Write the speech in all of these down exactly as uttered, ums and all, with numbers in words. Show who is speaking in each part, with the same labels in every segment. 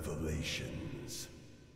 Speaker 1: revelations.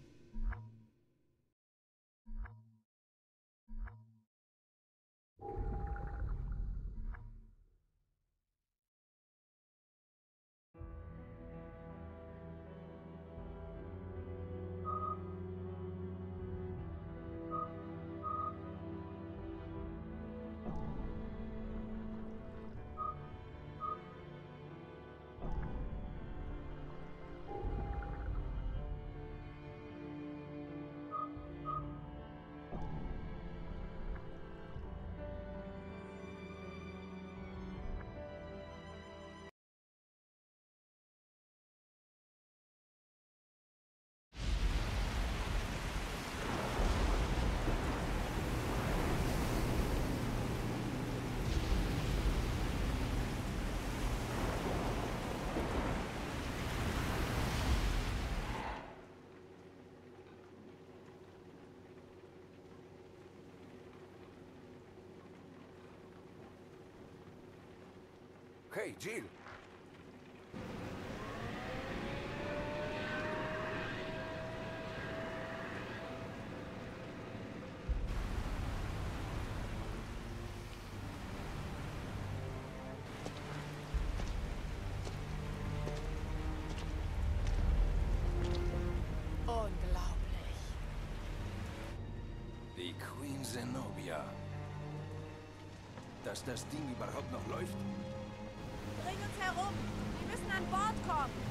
Speaker 2: Hey, Jill!
Speaker 3: Unglaublich.
Speaker 2: Die Queen Zenobia. Dass das Ding überhaupt noch läuft?
Speaker 3: Bring uns herum! Wir müssen an Bord kommen!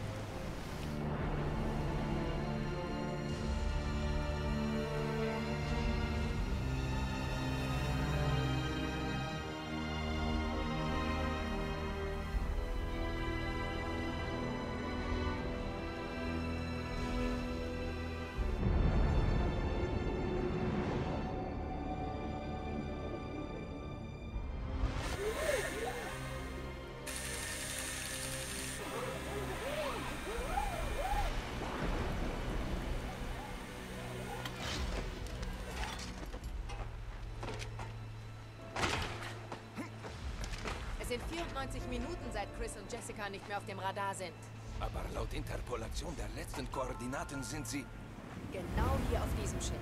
Speaker 3: Es sind vierundneunzig Minuten, seit Chris und Jessica nicht mehr auf dem Radar sind.
Speaker 2: Aber laut Interpolation der letzten Koordinaten sind sie...
Speaker 3: Genau hier auf diesem Schiff.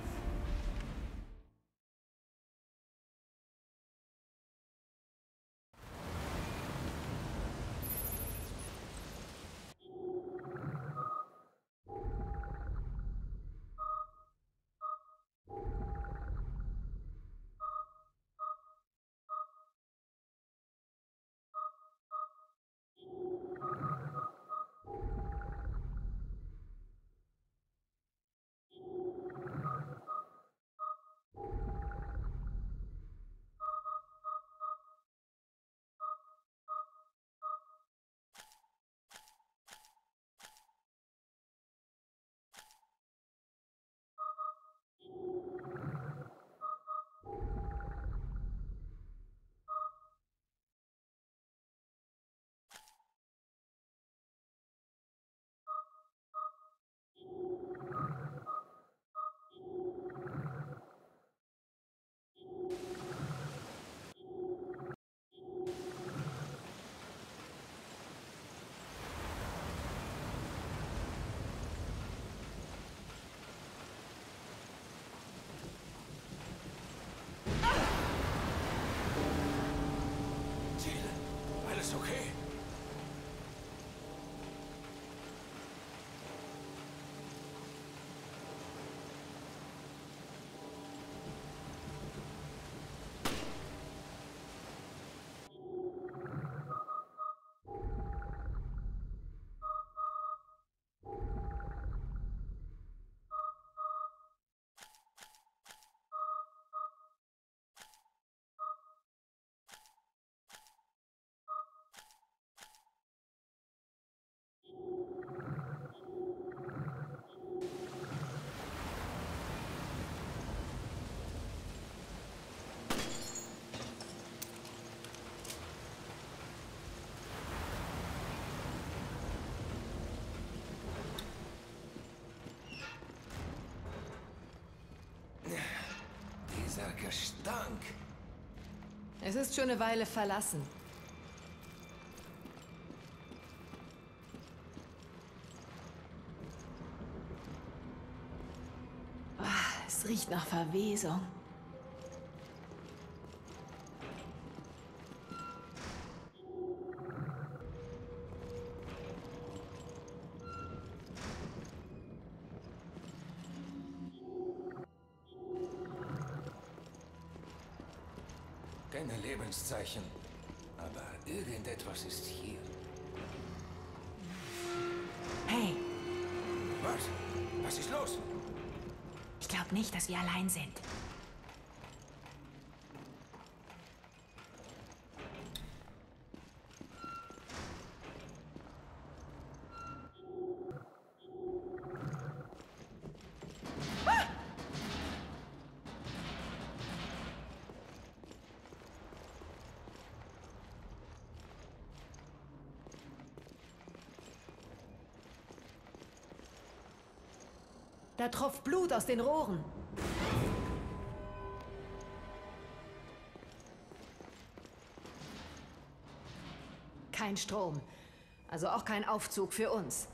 Speaker 2: Alles okay? Dieser Gestank.
Speaker 3: Es ist schon eine Weile verlassen. Es riecht nach Verwesung.
Speaker 2: Keine Lebenszeichen. Aber irgendetwas ist hier.
Speaker 1: Hey,
Speaker 2: Was? Was ist los?
Speaker 1: ich glaube nicht, dass wir allein sind.
Speaker 3: Da tropft Blut aus den Rohren. Kein Strom. Also auch kein Aufzug für uns.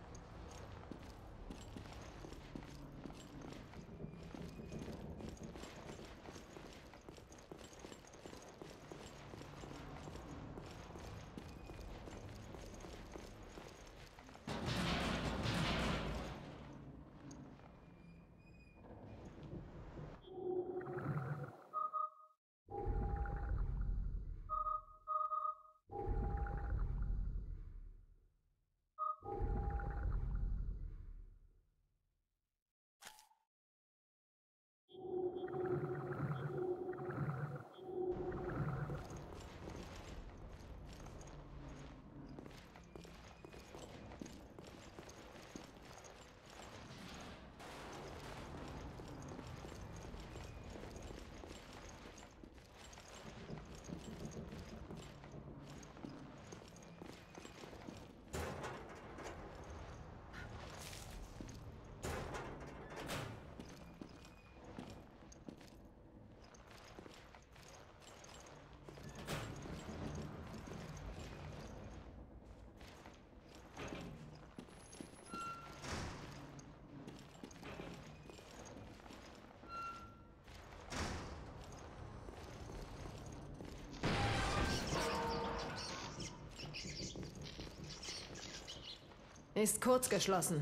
Speaker 3: Ist kurz geschlossen.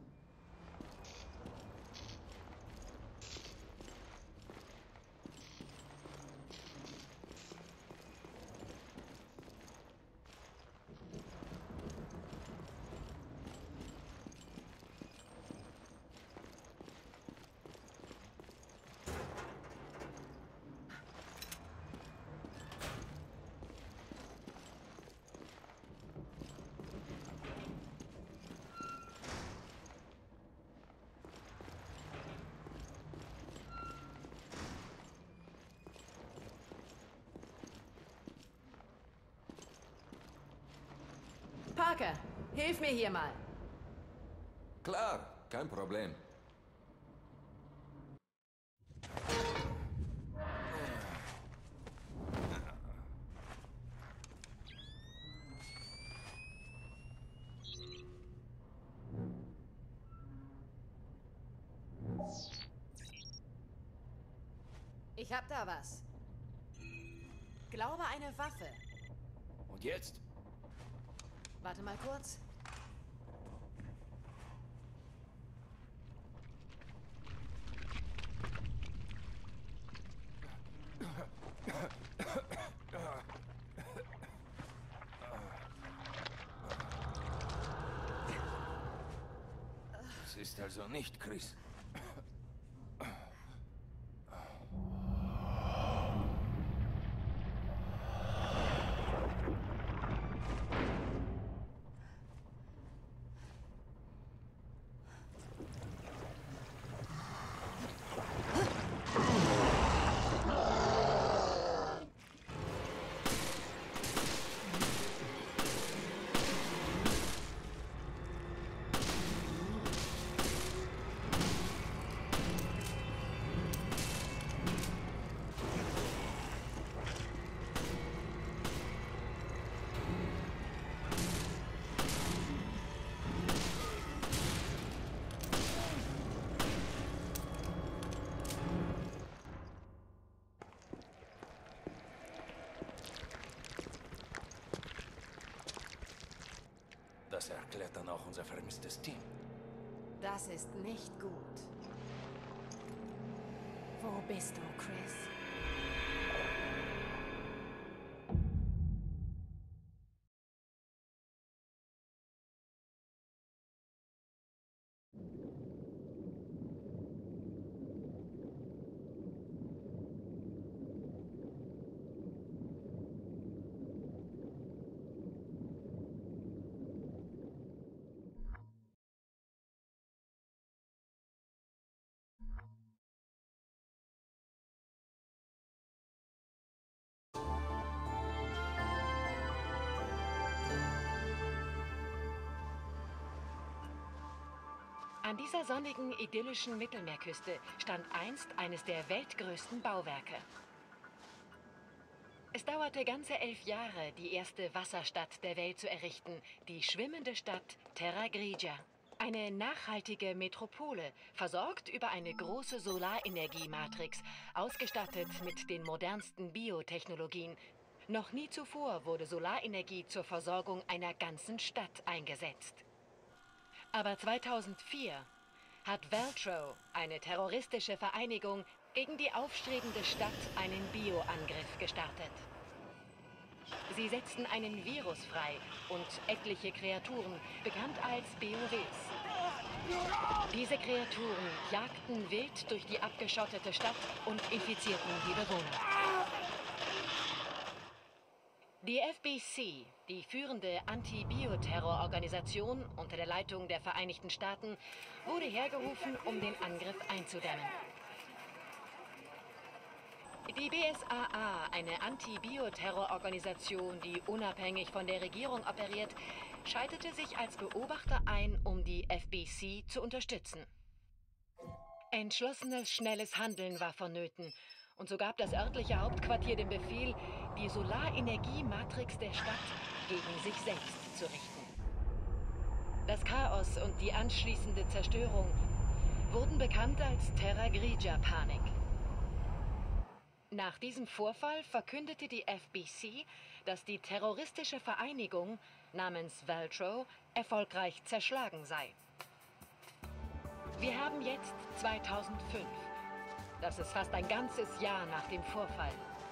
Speaker 3: Parker, hilf mir hier mal.
Speaker 2: Klar, kein Problem.
Speaker 3: Ich hab da was. Glaube eine Waffe.
Speaker 2: Und jetzt?
Speaker 3: Warte mal kurz.
Speaker 2: Das ist also nicht Chris. erklärt dann auch unser vermisstes Team.
Speaker 3: Das ist nicht gut.
Speaker 1: Wo bist du, Chris?
Speaker 4: An dieser sonnigen, idyllischen Mittelmeerküste stand einst eines der weltgrößten Bauwerke. Es dauerte ganze elf Jahre, die erste Wasserstadt der Welt zu errichten, die schwimmende Stadt Terra Grigia. Eine nachhaltige Metropole, versorgt über eine große Solarenergiematrix, ausgestattet mit den modernsten Biotechnologien. Noch nie zuvor wurde Solarenergie zur Versorgung einer ganzen Stadt eingesetzt. Aber zweitausendvier hat Veltro, eine terroristische Vereinigung, gegen die aufstrebende Stadt einen Bioangriff gestartet. Sie setzten einen Virus frei und etliche Kreaturen, bekannt als B O Ws. Diese Kreaturen jagten wild durch die abgeschottete Stadt und infizierten die Bewohner. Die F B C, die führende Anti-Bioterror-Organisation unter der Leitung der Vereinigten Staaten, wurde hergerufen, um den Angriff einzudämmen. Die B S A A, eine Anti-Bioterror-Organisation, die unabhängig von der Regierung operiert, schaltete sich als Beobachter ein, um die F B C zu unterstützen. Entschlossenes, schnelles Handeln war vonnöten. Und so gab das örtliche Hauptquartier den Befehl, die Solarenergiematrix der Stadt gegen sich selbst zu richten. Das Chaos und die anschließende Zerstörung wurden bekannt als Terra Grigia-Panik. Nach diesem Vorfall verkündete die F B C, dass die terroristische Vereinigung namens Veltro erfolgreich zerschlagen sei. Wir haben jetzt zweitausendfünf. Das ist fast ein ganzes Jahr nach dem Vorfall.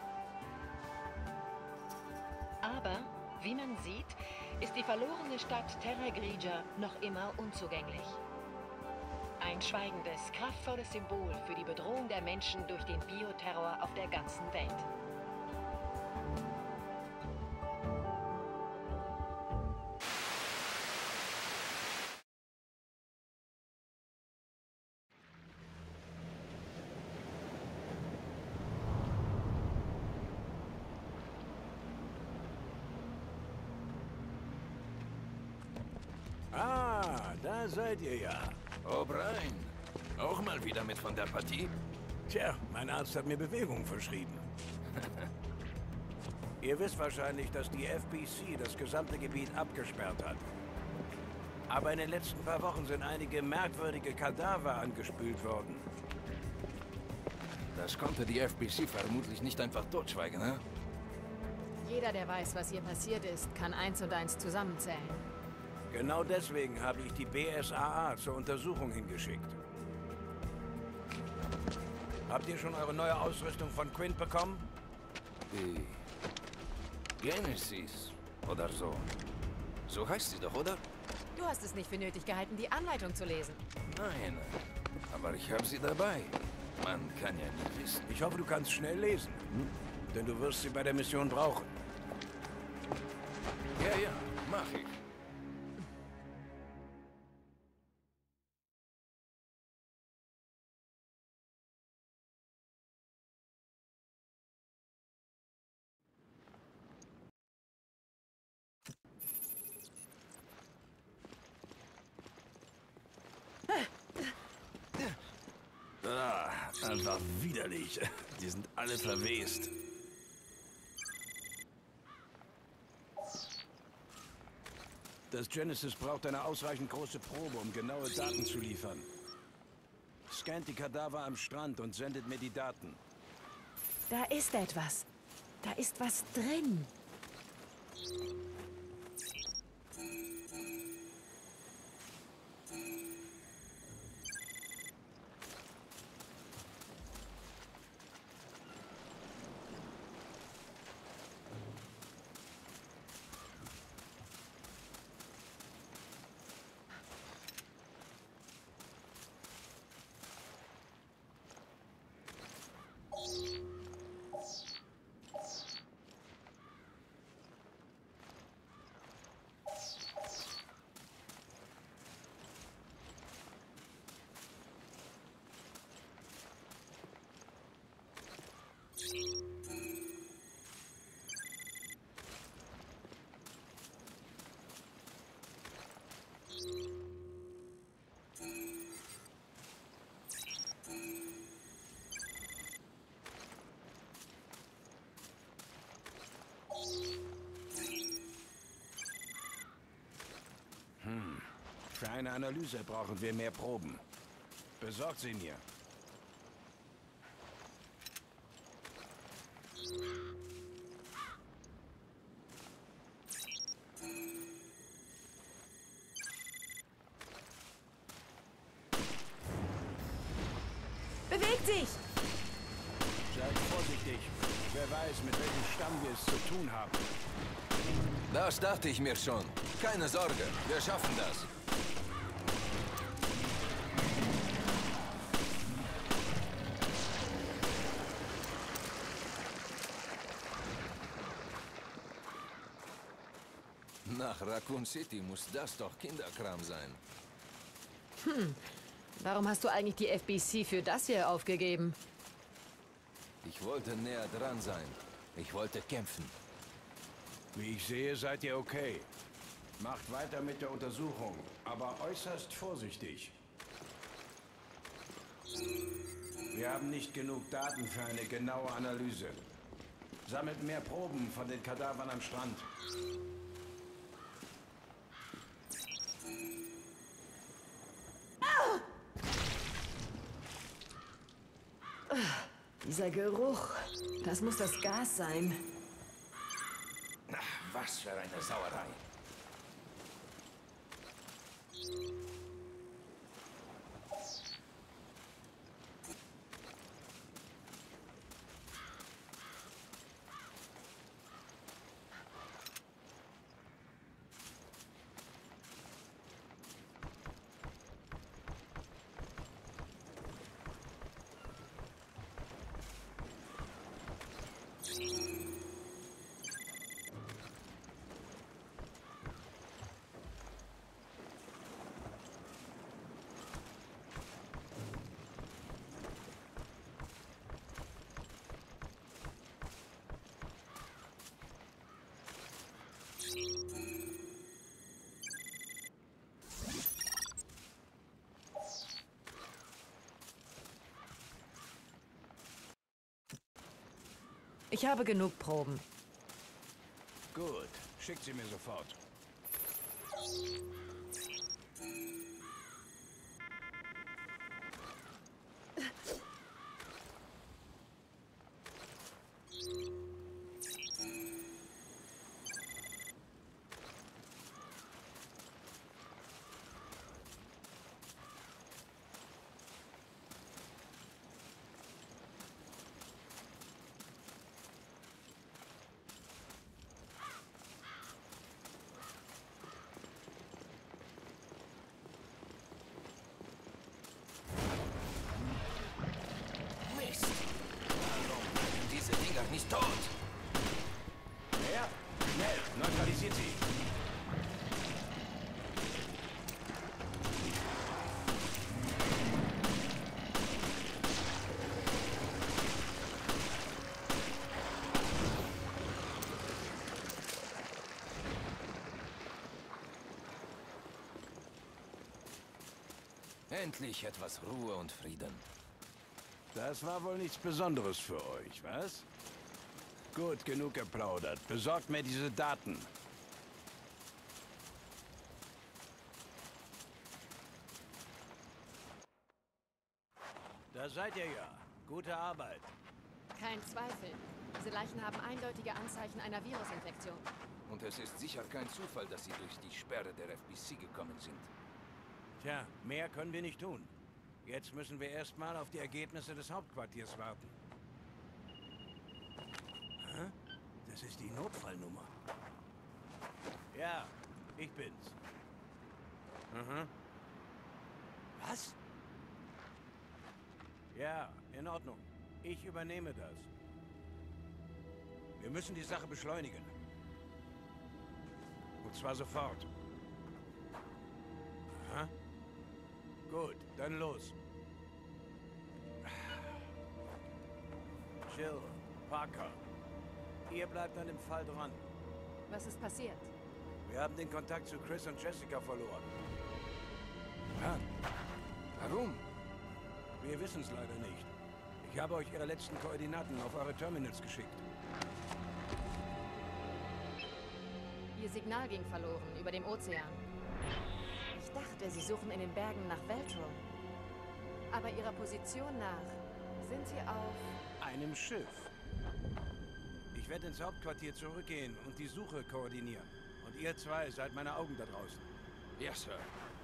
Speaker 4: Aber, wie man sieht, ist die verlorene Stadt Terra Grigia noch immer unzugänglich. Ein schweigendes, kraftvolles Symbol für die Bedrohung der Menschen durch den Bioterror auf der ganzen Welt.
Speaker 5: Ah, da seid ihr ja.
Speaker 2: O'Brien, auch mal wieder mit von der Partie?
Speaker 5: Tja, mein Arzt hat mir Bewegung verschrieben. Ihr wisst wahrscheinlich, dass die F B C das gesamte Gebiet abgesperrt hat. Aber in den letzten paar Wochen sind einige merkwürdige Kadaver angespült worden.
Speaker 2: Das konnte die F B C vermutlich nicht einfach totschweigen, ne?
Speaker 3: Jeder, der weiß, was hier passiert ist, kann eins und eins zusammenzählen.
Speaker 5: Genau deswegen habe ich die B S A A zur Untersuchung hingeschickt. Habt ihr schon eure neue Ausrüstung von Quint bekommen?
Speaker 2: Die Genesis oder so. So heißt sie doch, oder?
Speaker 3: Du hast es nicht für nötig gehalten, die Anleitung zu lesen.
Speaker 2: Nein, aber ich habe sie dabei. Man kann ja nie wissen.
Speaker 5: Ich hoffe, du kannst schnell lesen. Hm? Denn du wirst sie bei der Mission brauchen.
Speaker 2: Ja, ja, mach ich.
Speaker 5: Ah, einfach widerlich. Die sind alle verwest. Das Genesis braucht eine ausreichend große Probe, um genaue Daten zu liefern. Scannt die Kadaver am Strand und sendet mir die Daten.
Speaker 1: Da ist etwas. Da ist was drin.
Speaker 5: eine Analyse brauchen wir mehr Proben. Besorgt sie mir.
Speaker 1: Bewegt sich!
Speaker 5: Seid vorsichtig. Wer weiß, mit welchem Stamm wir es zu tun haben.
Speaker 2: Das dachte ich mir schon. Keine Sorge, wir schaffen das. Nach Raccoon City muss das doch Kinderkram sein.
Speaker 4: Hm. Warum hast du eigentlich die F B C für das hier aufgegeben?
Speaker 2: Ich wollte näher dran sein. Ich wollte kämpfen.
Speaker 5: Wie ich sehe, seid ihr okay. Macht weiter mit der Untersuchung, aber äußerst vorsichtig. Wir haben nicht genug Daten für eine genaue Analyse. Sammelt mehr Proben von den Kadavern am Strand.
Speaker 1: Dieser Geruch, das muss das Gas sein.
Speaker 2: Ach, was für eine Sauerei.
Speaker 4: Ich habe genug Proben.
Speaker 5: Gut, schickt sie mir sofort.
Speaker 2: Nicht tot!
Speaker 5: Ja, schnell, neutralisiert sie!
Speaker 2: Endlich etwas Ruhe und Frieden.
Speaker 5: Das war wohl nichts Besonderes für euch, was? Gut, genug geplaudert. Besorgt mir diese Daten. Da seid ihr ja. Gute Arbeit.
Speaker 3: Kein Zweifel. Diese Leichen haben eindeutige Anzeichen einer Virusinfektion.
Speaker 2: Und es ist sicher kein Zufall, dass sie durch die Sperre der F B C gekommen sind.
Speaker 5: Tja, mehr können wir nicht tun. Jetzt müssen wir erstmal auf die Ergebnisse des Hauptquartiers warten. Hä? Das ist die Notfallnummer. Ja, ich bin's. Mhm. Was? Ja, in Ordnung. Ich übernehme das. Wir müssen die Sache beschleunigen. Und zwar sofort. Aha. Gut, dann los. Jill, Parker, ihr bleibt an dem Fall dran.
Speaker 3: Was ist passiert?
Speaker 5: Wir haben den Kontakt zu Chris und Jessica verloren.
Speaker 2: Ja. Warum?
Speaker 5: Wir wissen es leider nicht. Ich habe euch ihre letzten Koordinaten auf eure Terminals geschickt.
Speaker 3: Ihr Signal ging verloren über dem Ozean. Ich dachte, sie suchen in den Bergen nach Veltro. Aber ihrer Position nach sind sie auf...
Speaker 5: Einem Schiff. Ich werde ins Hauptquartier zurückgehen und die Suche koordinieren. Und ihr zwei seid meine Augen da draußen.
Speaker 2: Ja, Sir.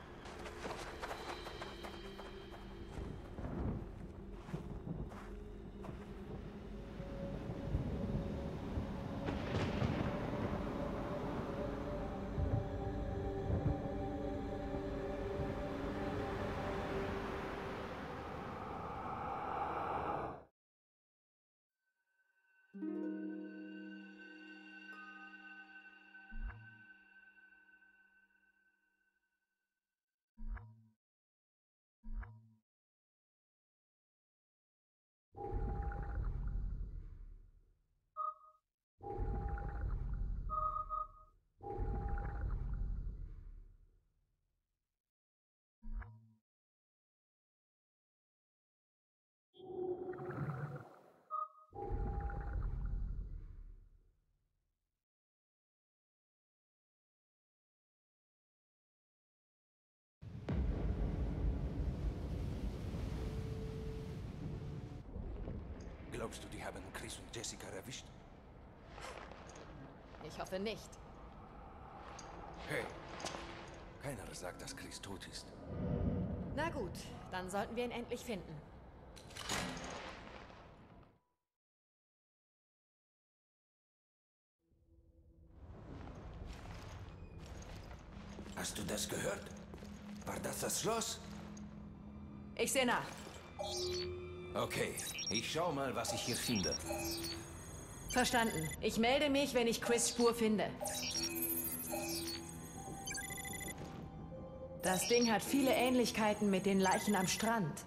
Speaker 2: Glaubst du, die haben Chris und Jessica erwischt?
Speaker 3: Ich hoffe nicht.
Speaker 2: Hey, keiner sagt, dass Chris tot ist.
Speaker 3: Na gut, dann sollten wir ihn endlich finden.
Speaker 2: Hast du das gehört? War das das Schloss?
Speaker 3: Ich sehe nach.
Speaker 2: Okay, ich schau mal, was ich hier finde.
Speaker 3: Verstanden. Ich melde mich, wenn ich Chris' Spur finde. Das Ding hat viele Ähnlichkeiten mit den Leichen am Strand.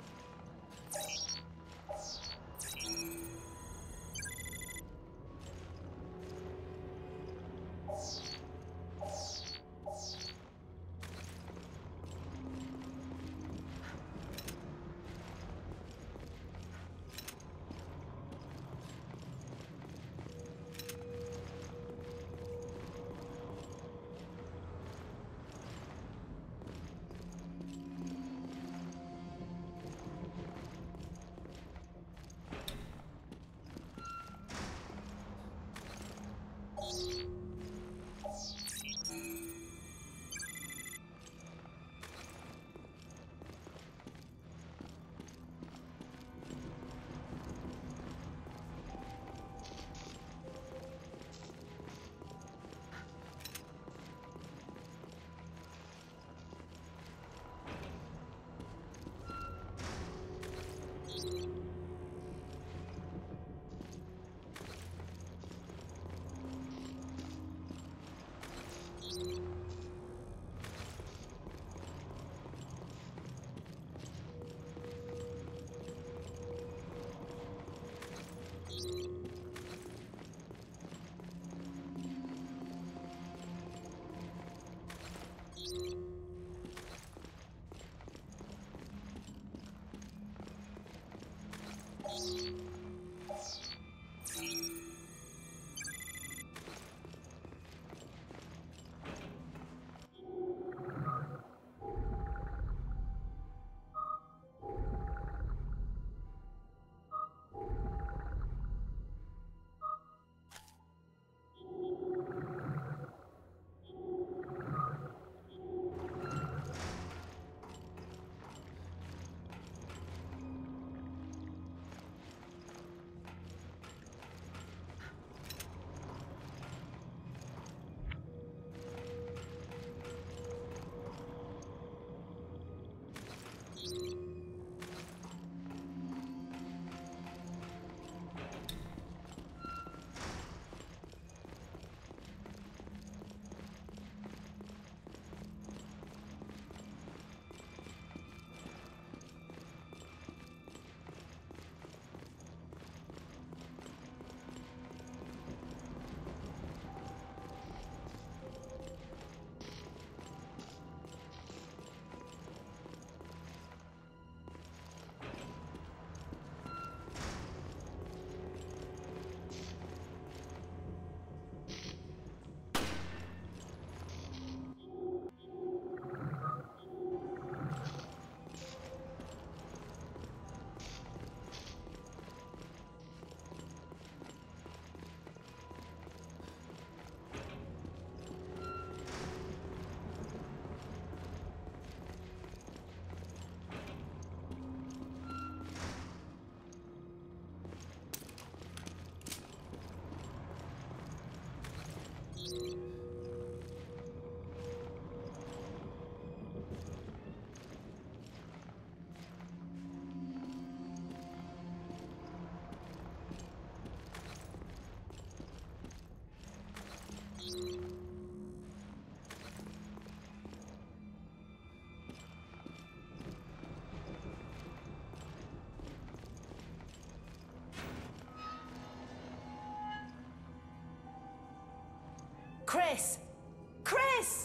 Speaker 1: Chris! Chris!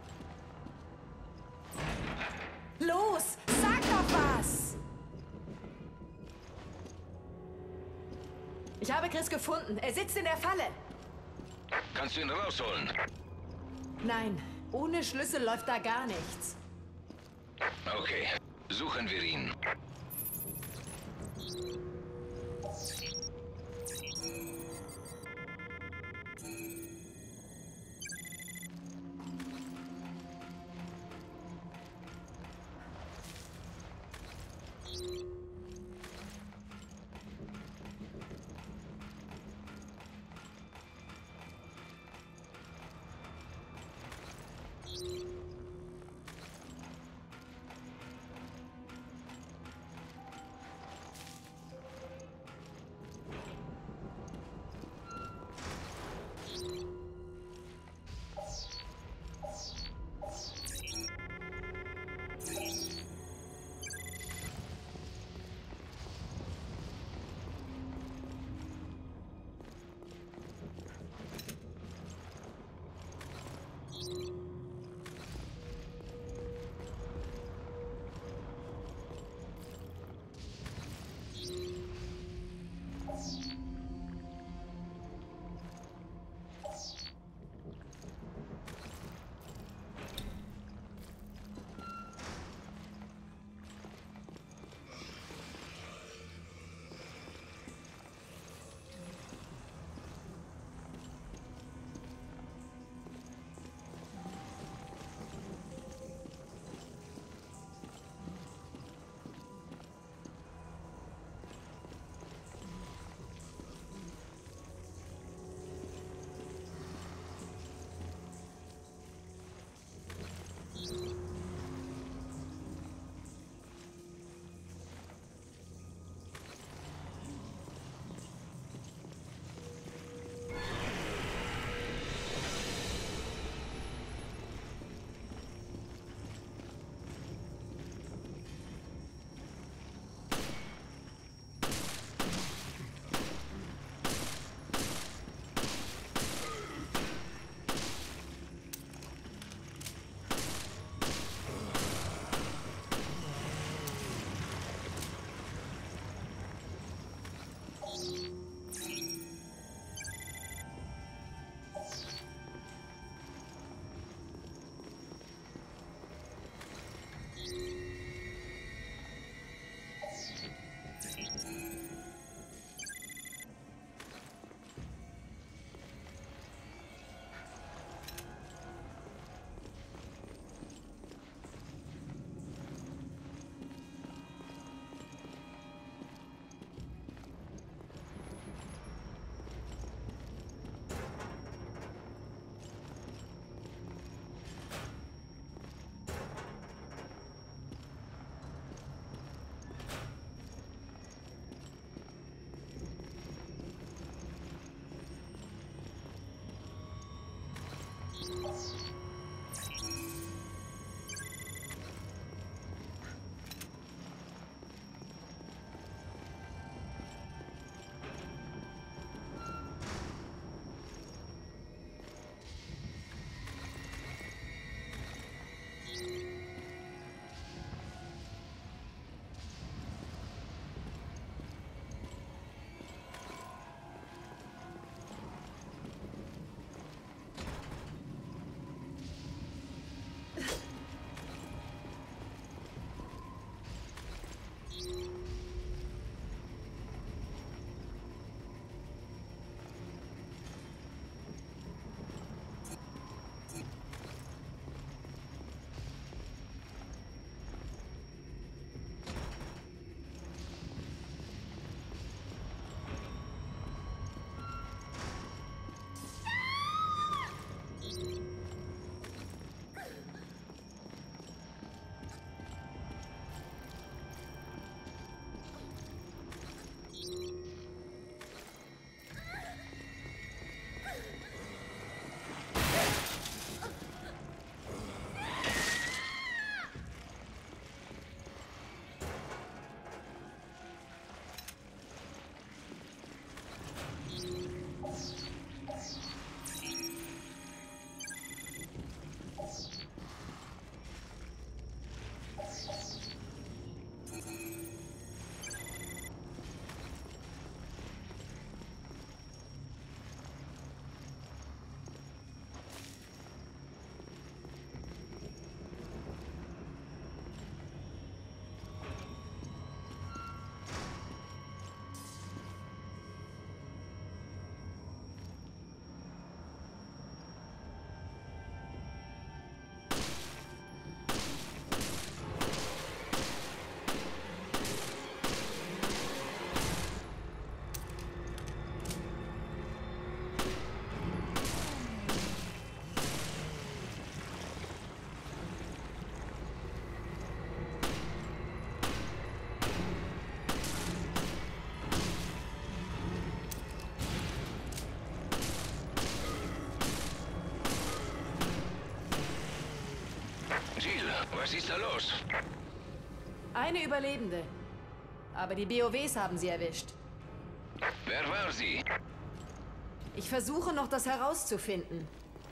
Speaker 1: Los, sag doch was! Ich habe Chris gefunden. Er sitzt in der Falle.
Speaker 2: Kannst du ihn rausholen?
Speaker 1: Nein, ohne Schlüssel läuft da gar nichts.
Speaker 2: Okay, suchen wir ihn.
Speaker 6: Was ist da los?
Speaker 3: Eine Überlebende. Aber die B O Ws haben sie erwischt.
Speaker 6: Wer war sie?
Speaker 3: Ich versuche noch, das herauszufinden.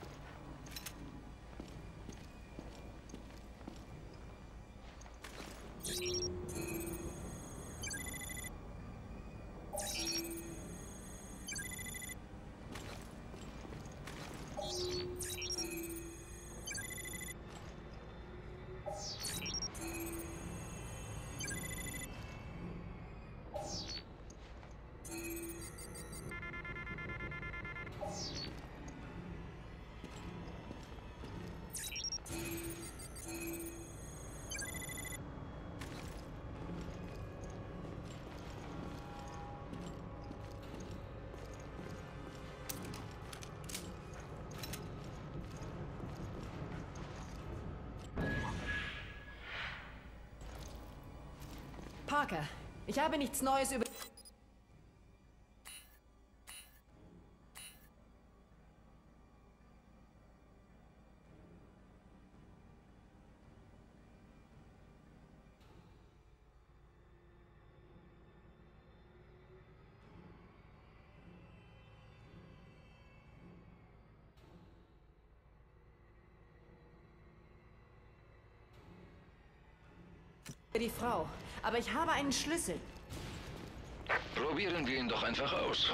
Speaker 3: Parker, ich habe nichts Neues über... die Frau. Aber ich habe einen Schlüssel.
Speaker 6: Probieren wir ihn doch einfach aus.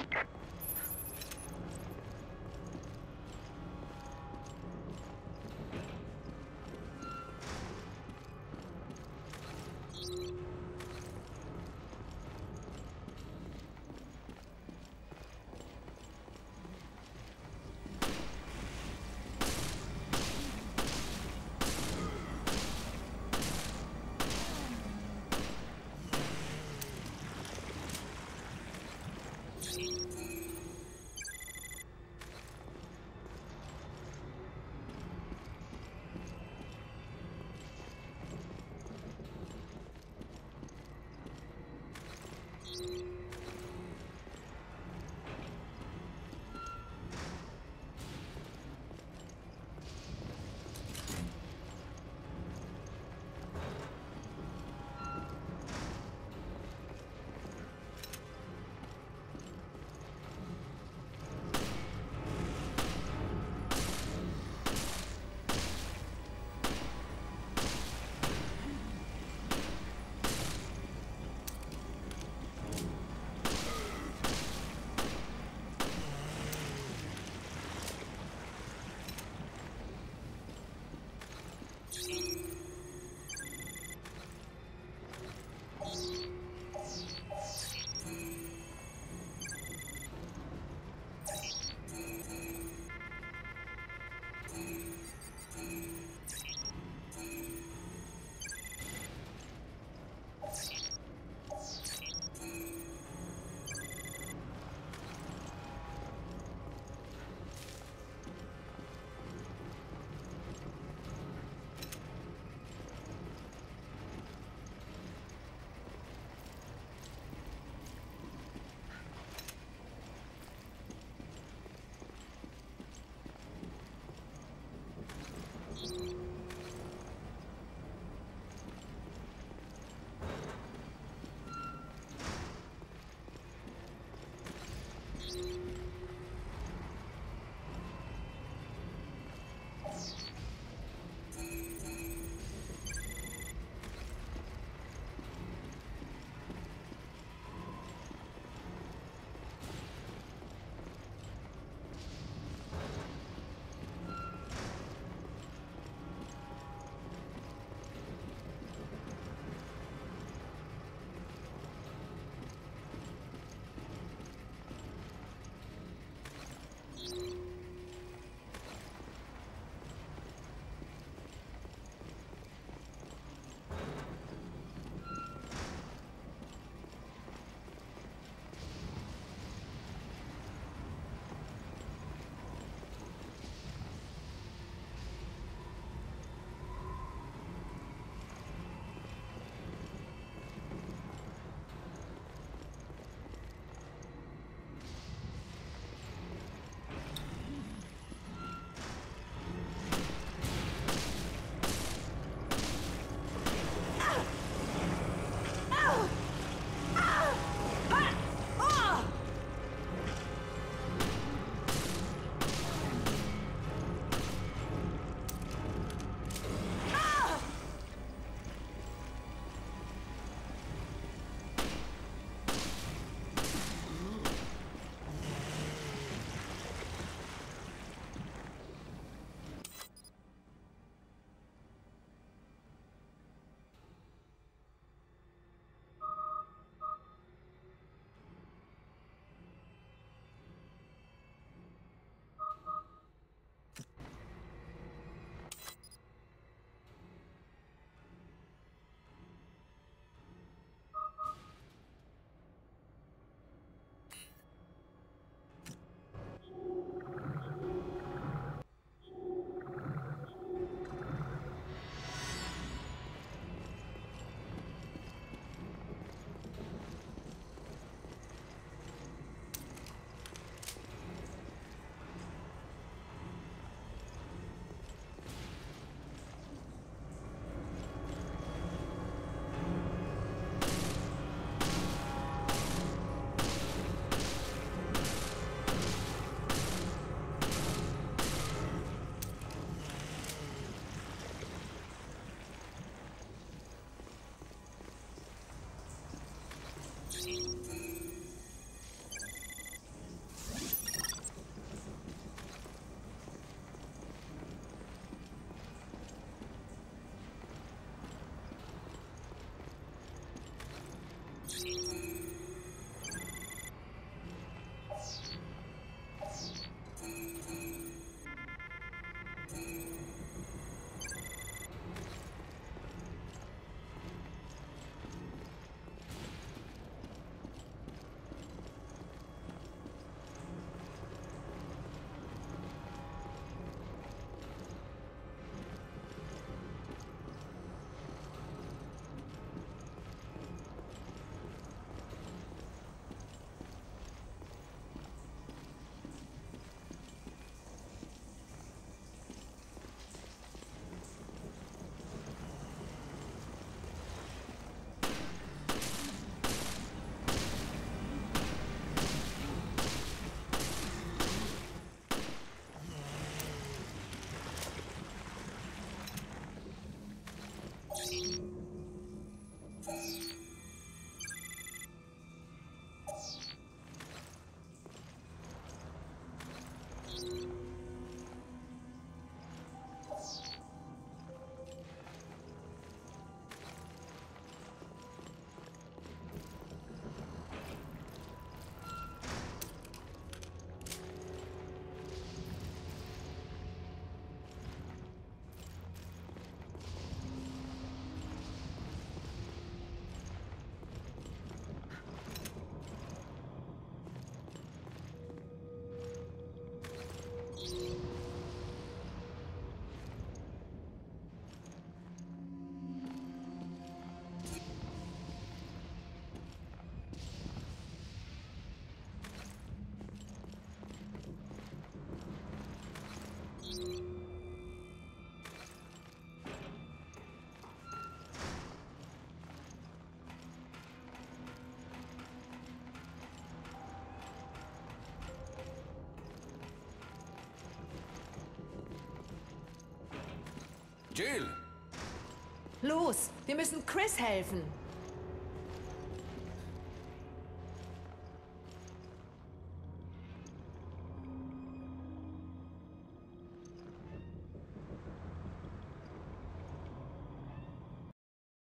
Speaker 2: Jill!
Speaker 1: Los, wir müssen Chris helfen.